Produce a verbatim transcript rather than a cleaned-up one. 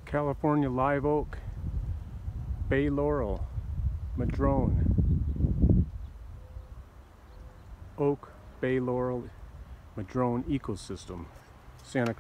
California live oak, bay laurel, madrone, oak, bay laurel, madrone ecosystem, Santa Cruz.